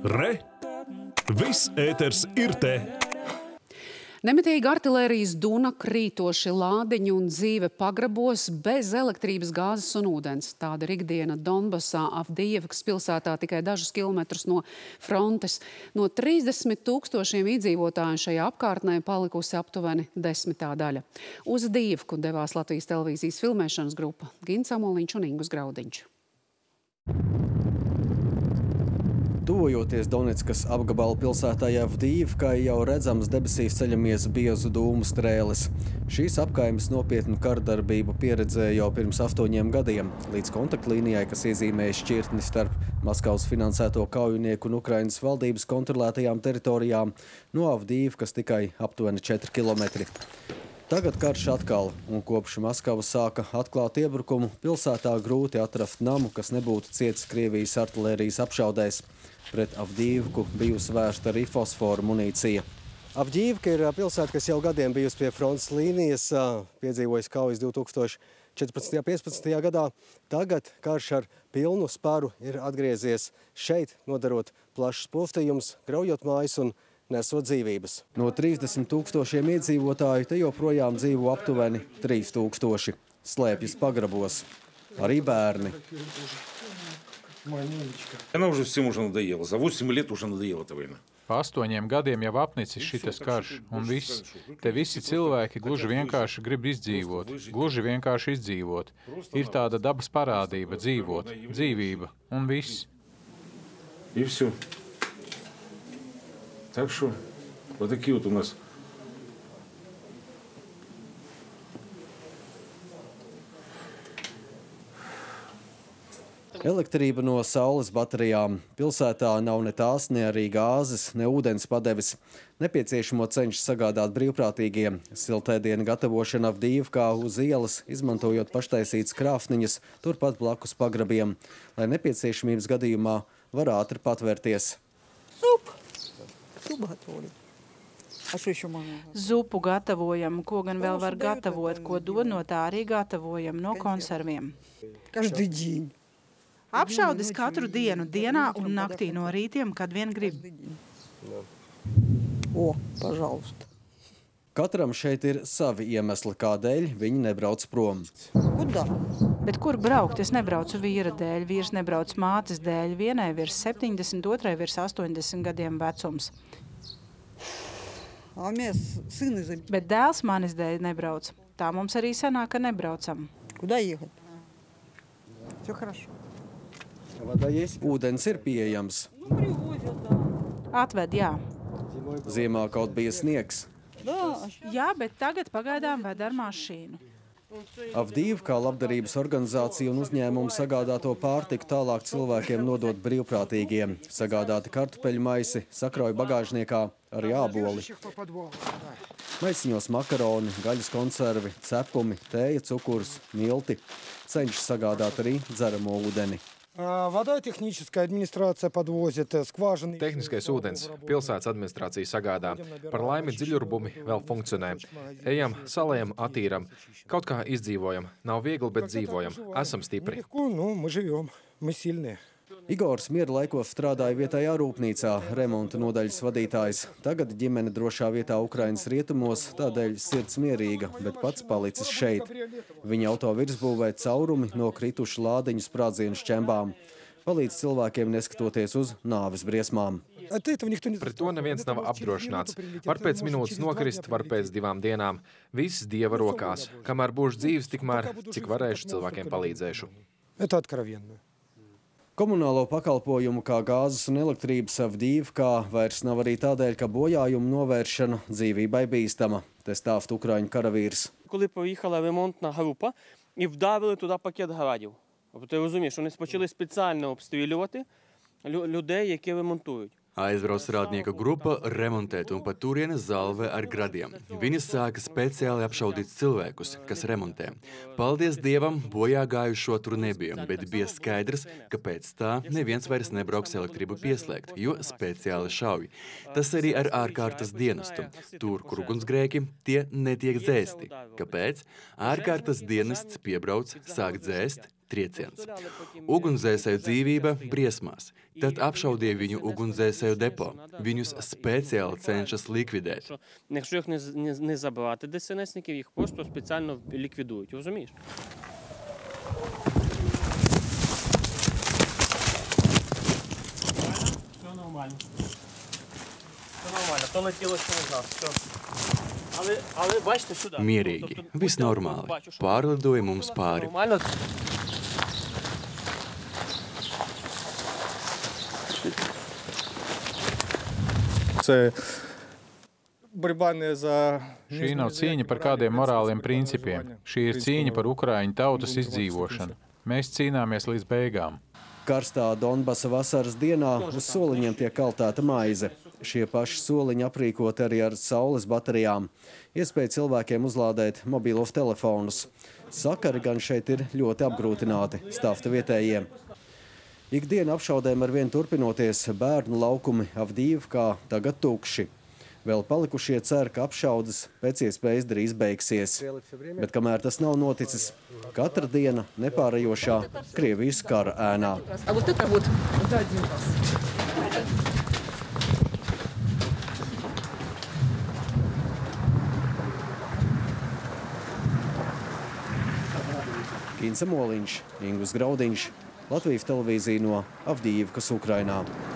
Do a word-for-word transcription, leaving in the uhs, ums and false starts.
Re! Viss ēters ir te! Nemitīgi artilērijas duna, krītoši lādiņi un dzīve pagrabos bez elektrības, gāzes un ūdens. Tāda ir ikdiena Donbasā, Avdijivkas pilsētā, tikai dažus kilometrus no frontes. No trīsdesmit tūkstošiem iedzīvotāju šajā apkārtnē palikusi aptuveni desmitā daļa. Uz Avdijivku devās Latvijas televīzijas filmēšanas grupa Gins Amoliņš un Ingus Graudiņš. Tuvojoties Donetskas apgabala pilsētai Avdijivkai, jau redzams debesīs ceļamies biezu dūmu strēles. Šīs apkaimes nopietnu kardarbību pieredzēja jau pirms astoņiem gadiem, līdz kontaktlīnijai, kas iezīmēja šķirtni starp Maskavas finansēto kaujinieku un Ukrainas valdības kontrolētajām teritorijām, no Avdijivkas tikai aptuveni četri kilometri. Tagad karš atkal, un kopš Maskava sāka atklāt iebrukumu, pilsētā grūti atrast namu, kas nebūtu cietis Krievijas artilērijas apšaudēs. Pret Avdijivku bijusi vērsta arī fosforu munīcija. Avdijivka ir pilsēta, kas jau gadiem bijusi pie frontes līnijas, piedzīvojas kaujas divi tūkstoši četrpadsmitajā un piecpadsmitajā gadā. Tagad karš ar pilnu spāru ir atgriezies šeit, nodarot plašus postījumus, graujot mājas un nesot dzīvības. No trīsdesmit tūkstošiem iedzīvotāju te joprojām dzīvo aptuveni trīs tūkstoši. Slēpjas pagrabos. Arī bērni. Она уже всем уже надоела. За восемь лет уже надоела эта война. Pa astoņiem gadiem jau apnicis šitas karš, un viss. Te visi cilvēki gluži vienkārši grib izdzīvot, gluži vienkārši izdzīvot. Ir tāda dabas parādība dzīvot, dzīvība, un viss. И все. Так что вот такие вот у нас. Elektrība no saules baterijām. Pilsētā nav ne tās, ne arī gāzes, ne ūdens padeves. Nepieciešamo cenšas sagādāt brīvprātīgie. Siltēdienu gatavošana Avdijivkā uz ielas, izmantojot paštaisītas krāfniņas, turpat blakus pagrabiem, lai nepieciešamības gadījumā var ātri patvērties. Zupu. Zupu gatavojam. Zupu gatavojam, ko gan vēl var gatavot, ko dod no tā arī gatavojam, no konserviem. Каждый день. Apšaudis katru dienu, dienā un naktī no rītiem, kad vien grib. O, пожалуйста. Katram šeit ir savi iemesli, kādēļ viņi nebrauc prom. Kudā? Bet kur braukt? Es nebraucu vīra dēļ, vīrs nebrauc mātes dēļ, vienai virs septiņdesmit, otrai virs astoņdesmit gadiem vecums. Bet dēls manis dēļ nebrauc. Tā mums arī sanāk, ka nebraucam. Kudā iehat? Все хорошо. Ūdens ir pieejams. Atved, jā. Ziemā kaut bija sniegs. Jā, bet tagad pagaidām ved ar mašīnu. Avdijivkā labdarības organizācija un uzņēmumu sagādāto pārtiku tālāk cilvēkiem nodot brīvprātīgiem. Sagādāti kartupeļu maisi, sakrauj bagāžniekā, arī āboli. Maisiņos makaroni, gaļas konservi, cepumi, tēja, cukurs, milti. Cenšas sagādāt arī dzeramo ūdeni. Вода техническая администрация подвозит, скважины. Tehniskais ūdens. Pilsētas administrācija sagādā. Par laimi dziļurbumi vēl funkcionē. Ejam, salējam, attīram. Kaut kā izdzīvojam. Nav viegli, bet dzīvojam. Esam stipri. Nu, мы живем. Мы сильные. Igors miera laikos strādāja vietējā rūpnīcā, remonta nodaļas vadītājs. Tagad ģimene drošā vietā Ukrainas rietumos, tādēļ sirds mierīga, bet pats palicis šeit. Viņa auto virsbūvē caurumi no kritušu lādiņu sprādzienu šķembām. Palīdz cilvēkiem neskatoties uz nāves briesmām. Pret to neviens nav apdrošināts. Var pēc minūtes nokrist, var pēc divām dienām. Viss Dieva rokās. Kamēr būšu dzīves, tikmēr, cik varēšu, cilvēkiem palīdzēšu. Это откровенно. Komunālo pakalpojumu kā gāzes un elektrības Avdijivkā vairs nav arī tādēļ, ka bojājumu novēršana dzīvībai bīstama. Te stāv ukraiņu karavīrs. Коли поїхала ремонтна група і вдавили туди пакет градів. Ти розумієш, вони почали спеціально обстрілювати людей, які ремонтують. Aizbrauc strādnieku grupa remontēt un pat turienes zalvē ar gradiem. Viņi sāka speciāli apšaudīt cilvēkus, kas remontē. Paldies Dievam, bojā gājušo tur nebija, bet bija skaidrs, ka pēc tā neviens vairs nebrauks elektrību pieslēgt, jo speciāli šauj. Tas arī ar ārkārtas dienestu. Tur, kur ugunsgrēki, tie netiek dzēsti. Kāpēc? Ārkārtas dienests piebrauc, sāk dzēst, Trieciens. Ugunsdzēsēju dzīvība briesmās. Tad apšaudīja viņu ugunsdzēsēju depo. Viņus speciāli cenšas likvidēt. Якщо їх не, не, не забрати ДСНСників, їх просто спеціально ліквідують, розумієш? Все нормально. Все нормально, то летіло через нас, все. Але, але бачите, сюди. Mierīgi, viss normāli. Pārlidoja mums pāri. Нормально. Šī nav cīņa par kādiem morāliem principiem. Šī ir cīņa par Ukraiņu tautas izdzīvošanu. Mēs cīnāmies līdz beigām. Karstā Donbasa vasaras dienā uz soliņiem tiek kaltēta maize. Šie paši soliņi aprīkoti arī ar saules baterijām. Iespēja cilvēkiem uzlādēt mobilos telefonus. Sakari gan šeit ir ļoti apgrūtināti, stāsta vietējiem. Ikdiena apšaudēm ar vien turpinoties, bērnu laukumi Avdijivkā tagad tukši. Vēl palikušie cer, ka apšaudes pēc iespējas drīz beigsies. Bet kamēr tas nav noticis, katra diena nepārējošā Krievijas kara ēnā. Ginsa Moliņš, Ingus Graudiņš, Latvijas televīzija no Avdijivkas, Ukrainā.